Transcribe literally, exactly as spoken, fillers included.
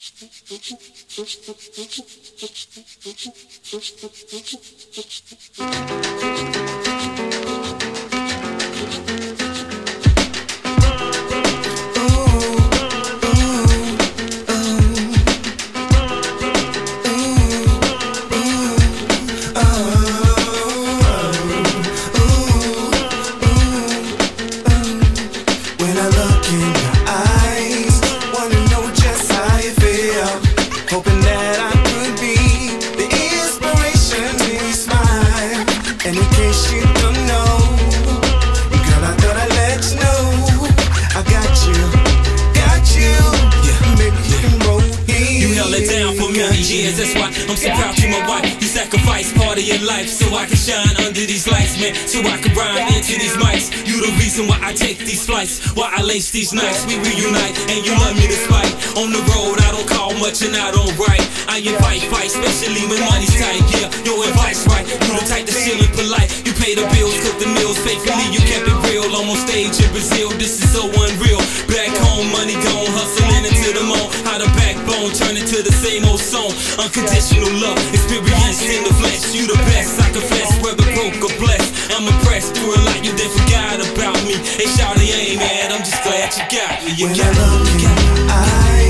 When I look in your eyes, wanna know just how you feel. Hoping that I could be the inspiration to your smile. And in case you don't know, girl, I thought I'd let you know I got you, got you. Yeah, maybe you can roll here. You held it down for many years, that's why I'm so proud to my wife. You sacrificed part of your life so I can shine under these lights, man. So I can rhyme into these mics. You the reason why I take these flights, why I lace these nights. We reunite and you love me despite. On the road I don't call much and I don't write. I invite fight, especially when money's tight. Yeah, your advice right. You the type that's chill and polite. You pay the bills, cook the meals faithfully. You kept it real. I'm on stage in Brazil, this is so unreal. Back home, money gone, hustling into the mall. How the backbone turn into the same old song. Unconditional love, experienced in the flesh. You the best, I confess, whether broke or blessed. I'm impressed through a lot, you then forgot about me. Hey, shawty, I ain't mad, I'm just glad you got me. You When got I look me, in your eyes,